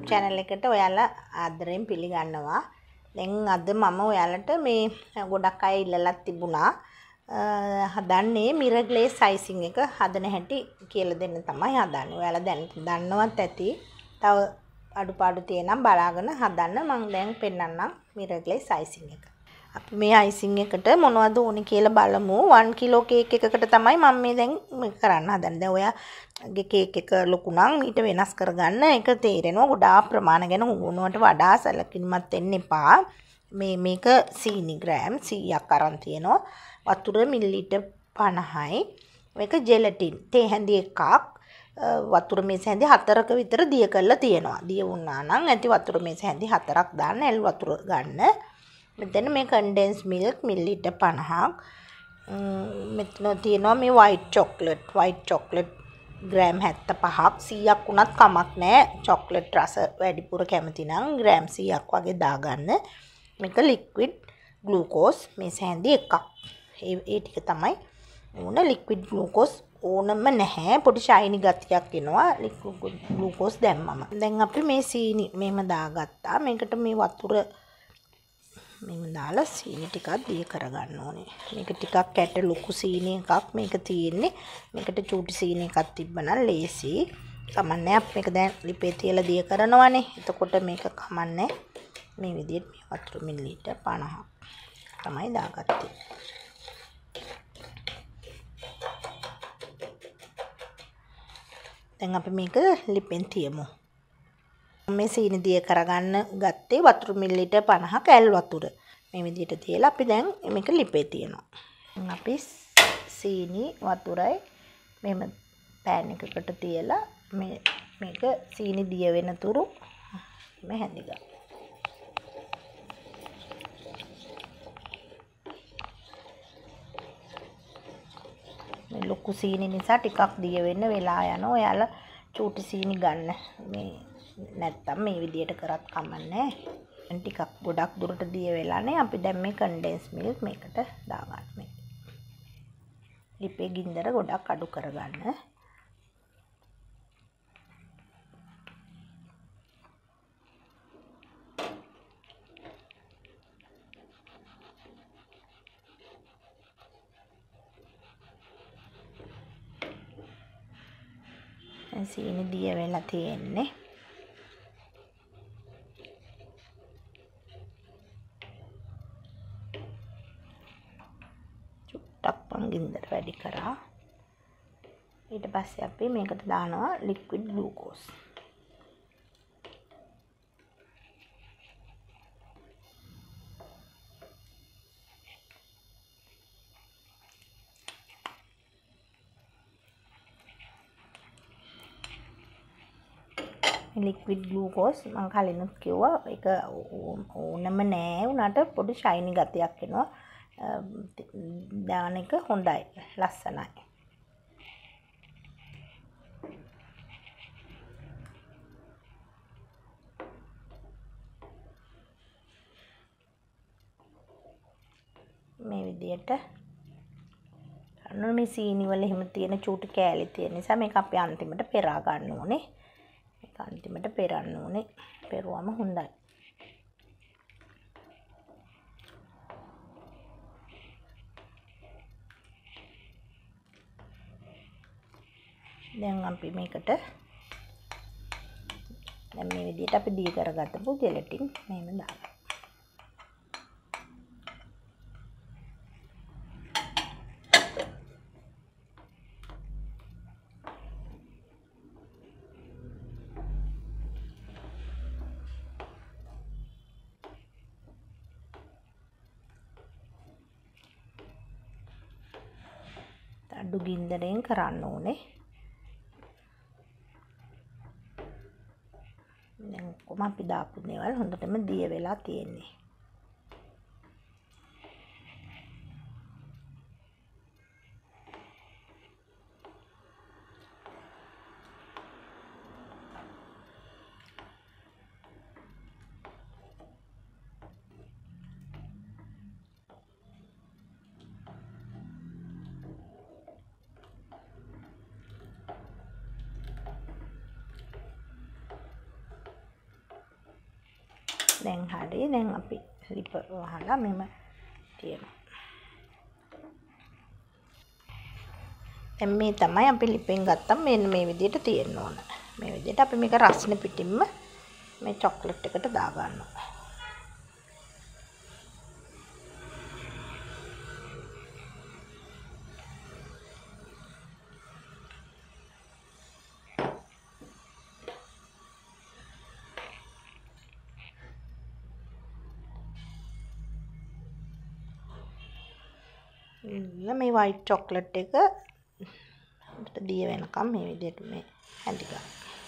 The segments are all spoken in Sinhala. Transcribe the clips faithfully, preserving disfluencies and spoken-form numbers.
channel එකට ඔයාලා ආදරයෙන් පිළිගන්නවා. දැන් අද මම ඔයාලට මේ ගොඩක් අය ඉල්ලලා තිබුණා හදන්නේ mirror glaze icing එක හදන හැටි කියලා දෙන්න තමයි හදන්නේ. ඔයාලා දැන් දන්නවත් ඇති. තව අඩුපාඩු තියෙනම් බලාගෙන හදන්න මම දැන් පෙන්නන්නම් mirror glaze icing එක. අපි මේ icing එකට මොනවද ඕනේ කියලා බලමු. one kilo cake එකකට තමයි මම මේ දැන් කරන්න හදන්නේ. දැන් ඔයාගේ cake එක ලොකු නම් ඊට වෙනස් කරගන්න ඒක තේරෙනවා. ගොඩාක් ප්‍රමාණ ගැන උගුණුවට වඩා සැලකිලිමත් වෙන්න එපා. මේ මේක සීනි ග්‍රෑම් සීයක් අරන් තියෙනවා. වතුර මිලිලීටර් පනහයි. මේක ජෙලටින් තේ හැඳි එකක්. වතුර මේස හැඳි හතරක විතර දිය කරලා තියෙනවා. දිය වුණා නම් ඇති වතුර මේස හැඳි හතරක් දාන්න එල් වතුර ගන්න. මෙතන මේ condense milk මිලිලීටර් පනහක්. මෙතන තියෙනවා මේ white chocolate white chocolate gram හැත්තෑපහක්. සීයක් වුණත් කමක් නැහැ. chocolate රස වැඩිපුර කැමති නම් ග්‍රෑම් සීයක් වගේ දාගන්න. මේක liquid glucose මේස හැඳි එකක්. ඒ ඒ ටික තමයි ඕන. liquid glucose ඕනම නැහැ. පොඩි ෂයිනි ගතියක් එනවා liquid glucose දැම්මම. දැන් අපි මේ සීනි මෙහෙම දාගත්තා. මේකට මේ වතුර මෙහෙම දාලා සීනි ටිකක් දිය කරගන්න ඕනේ. මේක ටිකක් ඇට ලොකු සීනි එකක් මේක තියෙන්නේ. මේකට චූටි සීනි එකක් තිබ්බනම් ලේසි. කමන්නේ අපි මේක දැන් ලිපේ තියලා දිය කරනවානේ. එතකොට මේක කමන්නේ මේ විදිහට මේ වතුර මිලිලීටර් පනහක් තමයි දාගත්තේ. දැන් අපි මේක ලිපෙන් තියමු. මේ සීනි දිය කරගන්න ගත්තේ වතුර මිලිලීටර් පනහක ඇල් වතුර. මේ විදිහට තියලා අපි දැන් මේක ලිපේ තියනවා. අපි සීනි වතුරයි මෙහෙම පෑන් එකකට තියලා මේ මේක සීනි දිය වෙන තුරු මේ හැඳි ගන්න. මේ ලොකු සීනි නිසා ටිකක් දිය වෙන්න වෙලා යනවා. ඔයාලා චූටි සීනි ගන්න. මේ නැත්තම් මේ විදියට කරත් කමන්නේ. ටිකක් ගොඩක් දුරට දිය වෙලානේ. අපි දැන් මේ condense milk මේකට දාගන්න. මේ ලිපේ ගින්දර ගොඩක් අඩු කරගන්න. සීනි දිය වෙලා තියෙන්නේ. චුට්ටක් පංගින්දර වැඩි කරා. ඊට පස්සේ අපි මේකට දානවා liquid glucose. liquid glucose මම කලිනුත් කිව්වා ඒක ඕනම නෑ උනාට පොඩි ෂයිනි ගතියක් එනවා. දාන එක හොඳයි ලස්සනයි. මේ විදියට අන්න මේ සීනි වල එහෙම තියෙන චූටි කෑලි තියෙන නිසා මේක අපි අන්තිමට පෙරා ගන්න ඕනේ. අන්තිමට පෙරන්න ඕනේ. පෙරුවම හොඳයි. දැන් අපි මේකට දැන් මේ විදිහට අපි දී කරගත්තපු ජෙලටින් මෙහෙම දාගන්න. අඩු ගින්දරෙන් කරන්න ඕනේ. දැන් කොහොම අපි දාපු දේවල් හොඳටම දිය වෙලා තියෙන්නේ. දැන් හරි. දැන් අපි ලිප වහලා මෙම තියනවා. දැන් මේ තමයි අපි ලිපෙන් ගත්තම මෙන්න මේ විදිහට තියෙන්න ඕන. මේ විදිහට අපි මේක රස්නේ පිටින්ම මේ චොක්ලට් එකට දා ගන්නවා. මේ white chocolate එක දිය වෙනකම් මේ විදිහට මේ හැඳි ගන්න.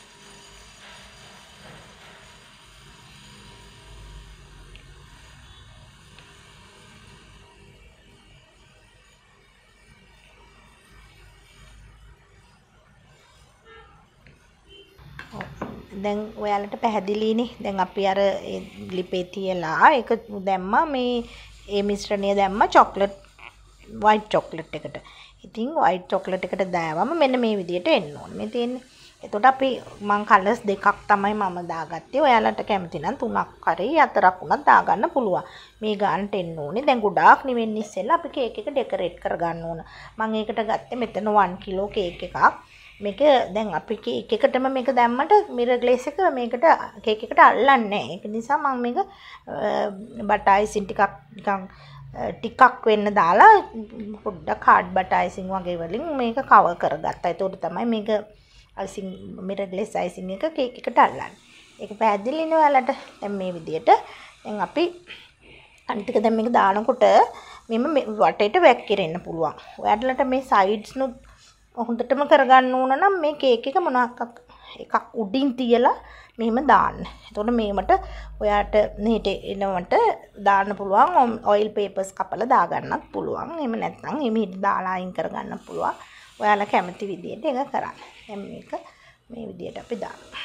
දැන් ඔයාලට පැහැදිලිනේ. දැන් අපි අර ලිපේ තියලා ඒක දැම්මා මේ ඒ මිශ්‍රණය දැම්මා chocolate white chocolate එකට. ඉතින් white chocolate එකට දාවම මෙන්න මේ විදිහට එන්න ඕනේ. මේ තියෙන්නේ. එතකොට අපි මං කලර්ස් දෙකක් තමයි මම දාගත්තේ. ඔයාලට කැමති නම් තුනක් හරි හතරක් උනත් දාගන්න පුළුවන්. මේ ගානට එන්න ඕනේ. දැන් ගොඩාක් නිවෙන්න ඉස්සෙල්ලා අපි කේක් එක ඩෙකොරේට් කරගන්න ඕන. මම ඒකට ගත්තේ මෙතන one කිලෝ කේක් එකක්. මේක දැන් අපි කේක් එකටම මේක දැම්මට මිරර් ග්ලේස් එක මේකට කේක් එකට අල්ලන්නේ නැහැ. ඒක නිසා මම මේක බටර් අයිසින් ටිකක් නිකන් ටිකක් වෙන්න දාලා පොඩ්ඩක් hard butter icing වගේ වලින් මේක කවර් කරගත්තා. ඒතකොට තමයි මේක icing mirror glaze icing එක කේක් එකට අල්ලන්නේ. ඒක පැහැදිලිනේ ඔයාලට. දැන් මේ විදියට දැන් අපි අනිත් ටික දැන් මේක දානකොට මෙම වටේට වැක්කිරෙන්න පුළුවන්. ඔයාලට මේ sides නුත් හොඳටම කරගන්න ඕන නම් මේ කේක් එක මොනවාක් එකක් උඩින් තියලා මෙහෙම දාන්න. එතකොට මේකට ඔයාට මෙහෙට එනවට දාන්න පුළුවන් ඔයිල් පේපර්ස් කපලා දාගන්නත් පුළුවන්. එහෙම නැත්නම් එමෙහෙට දාලා අයින් කරගන්න පුළුවන්. ඔයාලා කැමති විදිහට ඒක කරන්න. දැන් මේක මේ විදිහට අපි දානවා.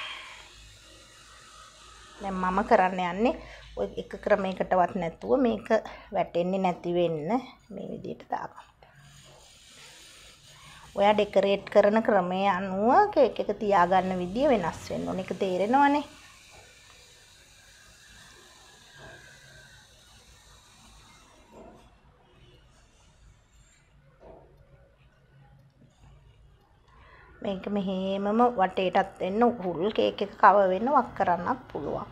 දැන් මම කරන්න යන්නේ ඔය එක ක්‍රමයකටවත් නැතුව මේක වැටෙන්නේ නැති වෙන්න මේ විදිහට දාගන්න. ඔයා ඩෙකොරේට් කරන ක්‍රමය අනුව කේක් එක තියාගන්න විදිය වෙනස් වෙන්න ඕන. ඒක තේරෙනවනේ. මේක මෙහෙමම වටේටත් වෙන්න උහුල් කේක් එක කවර් වෙන්න වක් කරන්නත් පුළුවන්.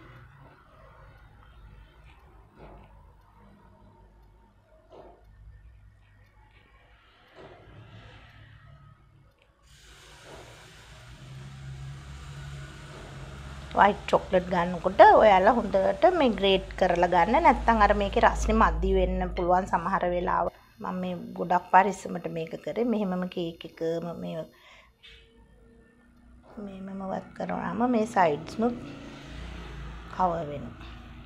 white chocolate ගන්නකොට ඔයාලා හොඳට මේ ග්‍රේට් කරලා ගන්න. නැත්නම් අර මේකේ රස්නේ මදි වෙන්න පුළුවන් සමහර වෙලාවට. මම මේ ගොඩක් පරිස්සමට මේක කරේ. මෙහෙමම කේක් එකම මේ මෙහෙමම වත් කරාම මේ sides නුත් කවර් වෙනවා.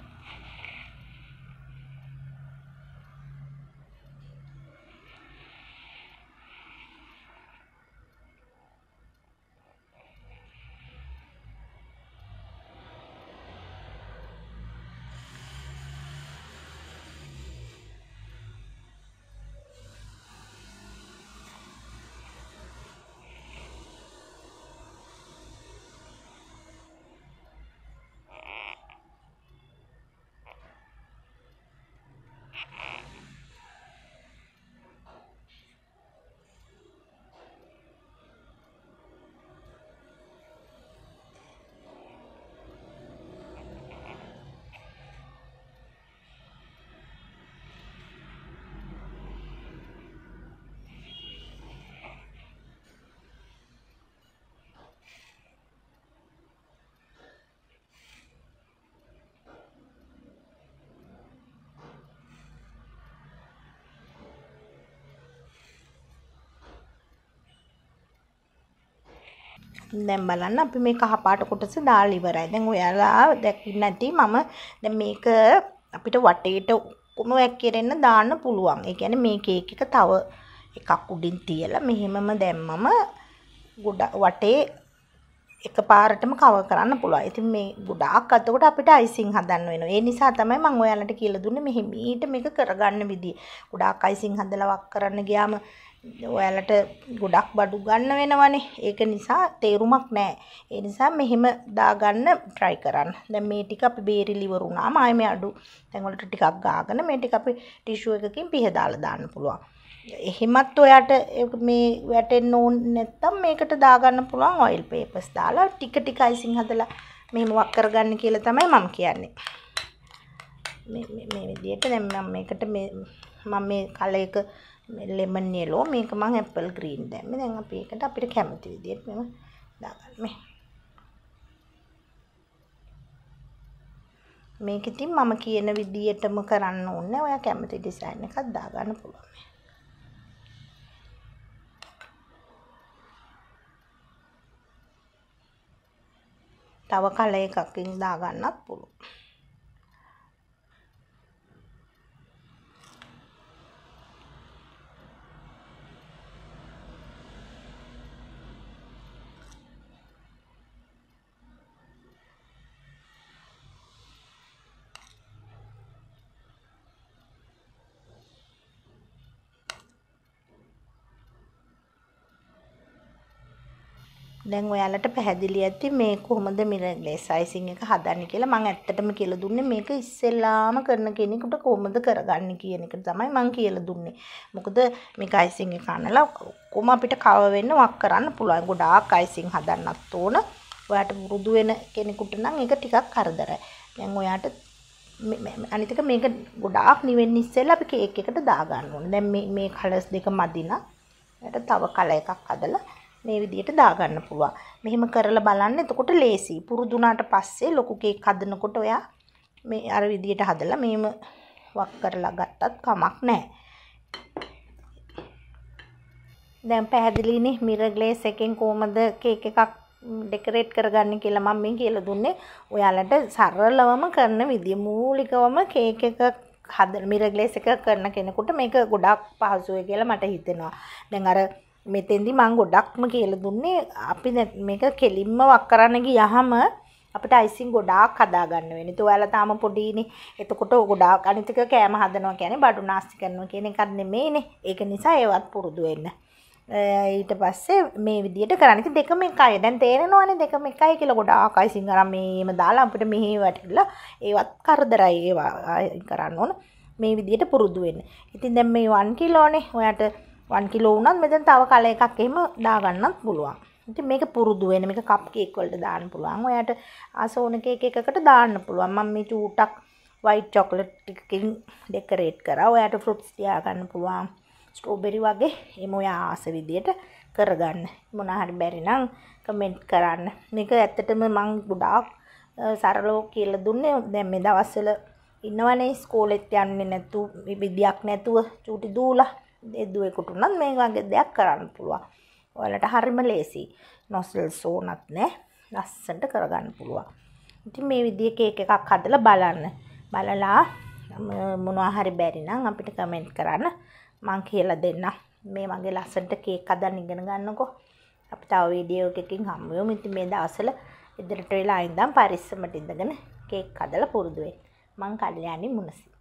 දැන් බලන්න අපි මේ කහ පාට කොටස දාලා ඉවරයි. දැන් ඔයාලා දැක්කේ නැති මම දැන් මේක අපිට වටේට ඔක්කොම වැක්කිරෙන්න දාන්න පුළුවන්. ඒ කියන්නේ මේ කේක් එක තව එකක් උඩින් තියලා මෙහෙමම දැම්මම ගොඩ වටේ එකපාරටම කවර් කරන්න පුළුවන්. ඉතින් මේ ගොඩාක් අතකොට අපිට අයිසිං හදන්න වෙනවා. ඒ නිසා තමයි මම ඔයාලට කියලා දුන්නේ මෙහි මීට මේක කරගන්න විදිය. ගොඩාක් අයිසිං හදලා වක් කරන්න ගියාම ඔයාලට ගොඩක් බඩු ගන්න වෙනවනේ. ඒක නිසා තේරුමක් නැහැ. ඒ නිසා මෙහෙම දාගන්න try කරන්න. දැන් මේ ටික අපි බේරිලි වරුණාම ආයෙ මේ අඩු තැන් වලට ටිකක් ගාගෙන මේ ටික අපි ටිෂු එකකින් පිහදාලා දාන්න පුළුවන්. එහෙමත් ඔයාට මේ වැටෙන්න ඕනේ නැත්තම් මේකට දාගන්න පුළුවන් ඔයිල් පේපර්ස් දාලා ටික ටික අයිසිං හදලා මෙහෙම වක් කරගන්න කියලා තමයි මම කියන්නේ. මේ මේ මේ විදිහට දැන් මම මේකට මේ මම මේ කලර් එක lemon yellow මේක මම apple green දැම්මේ. දැන් අපි ඒකට අපිට කැමති විදිහට මෙහෙම දාගන්න මේ. මේක ඉතින් මම කියන විදිහටම කරන්න ඕනේ. ඔයා කැමති ඩිසයින් එකක් දාගන්න පුළුවන්. තව කලර් එකකින් දාගන්නත් පුළුවන්. දැන් ඔයාලට පැහැදිලි ඇති මේ කොහොමද mirror glaze icing එක හදන්නේ කියලා. මම ඇත්තටම කියලා දුන්නේ මේක ඉස්සෙල්ලාම කරන කෙනෙකුට කොහොමද කරගන්නේ කියන එක තමයි මම කියලා දුන්නේ. මොකද මේක icing එක අනලා කොහොම අපිට කව වෙන්න වක් කරන්න පුළුවන්. ගොඩාක් icing හදන්නත් ඕන. ඔයාට පුරුදු වෙන කෙනෙකුට නම් ඒක ටිකක් කරදරයි. දැන් ඔයාට අනිත් එක මේක ගොඩාක් නිවෙන්න ඉස්සෙල්ලා අපි කේක් එකට දාගන්න ඕනේ. දැන් මේ මේ කලර්ස් දෙක මදි නම් ඔයාට තව කලර් එකක් හදලා මේ විදිහට දාගන්න පුළුවන්. මෙහෙම කරලා බලන්න. එතකොට ලේසි. පුරුදු වුණාට පස්සේ ලොකු කේක් හදනකොට ඔයා මේ අර විදිහට හදලා මෙහෙම වක් කරලා ගත්තත් කමක් නැහැ. දැන් පැහැදිලිනේ mirror glaze එකෙන් කොහමද කේක් එකක් ඩෙකොරේට් කරගන්නේ කියලා මම මේ කියලා දුන්නේ. ඔයාලට සරලවම කරන විදිය. මූලිකවම කේක් එක හදන mirror glaze එක කරන කෙනෙකුට මේක ගොඩක් පහසුයි කියලා මට හිතෙනවා. දැන් අර මෙතෙන්දි මම ගොඩක්ම කියලා දුන්නේ අපි මේක කෙලින්ම වක් කරන්න ගියාම අපිට අයිසිං ගොඩාක් හදා ගන්න වෙන්නේ. ඒ ඔයාලා තාම පොඩිනේ. එතකොට ගොඩාක් අනිත් එක කෑම හදනවා කියන්නේ බඩු නාස්ති කරනවා කියන එකක් නෙමෙයිනේ. ඒක නිසා ඒවත් පුරුදු වෙන්න. ඊට පස්සේ මේ විදිහට කරන්න. ඉතින් දෙකම එකයි. දැන් තේරෙනවනේ දෙකම එකයි කියලා. ගොඩාක් අයිසිං අරන් මේම දාලා අපිට මෙහෙ වැටිලා ඒවත් කරදරයි. ඒවා කරන්න ඕන. මේ විදිහට පුරුදු වෙන්න. ඉතින් දැන් මේ one කිලෝනේ. ඔයාට one කිලෝ වුණත් මෙතන තව කල එකක් එහෙම දාගන්නත් පුළුවන්. ඉතින් මේක පුරුදු වෙන මේක කප් කේක් වලට දාන්න පුළුවන්. ඔයාට ආසෝන කේක් එකකට දාන්න පුළුවන්. මම මේ චූටක් white chocolate ටිකකින් ඩෙකොරේට් කරා. ඔයාට ෆෘට්ස් තියා ගන්න පුළුවන්. ස්ට්‍රෝබෙරි වගේ එහෙම ඔයා ආස විදියට කරගන්න. මොනවා හරි බැරි නම් කමෙන්ට් කරන්න. මේක ඇත්තටම මම ගොඩාක් සරලව කියලා දුන්නේ. දැන් මේ දවස්වල ඉන්නවනේ ඉස්කෝලෙත් යන්නේ නැතු විද්‍යාවක් නැතුව චූටි දූලා දෙදුවෙකුට උනත් මේ වගේ දෙයක් කරන්න පුළුවන්. ඔයාලට හරිම ලේසි. නොසල්ස් ඕනත් නැහැ. ලස්සනට කරගන්න පුළුවන්. ඉතින් මේ විදිහේ කේක් එකක් හදලා බලන්න. බලලා මොනවා හරි බැරි නම් අපිට කමෙන්ට් කරන්න. මම කියලා දෙන්නම්. මේ වගේ ලස්සනට කේක් හදන්න ඉගෙන ගන්නකො. අපි තව වීඩියෝ එකකින් හමු වෙමු. ඉතින් මේ දවස්වල ඉදිරියට වෙලා ඉඳන් පරිස්සමට ඉඳගෙන කේක් හදලා පුරුදු වෙන්න. මං කල්යාණි මුනසි.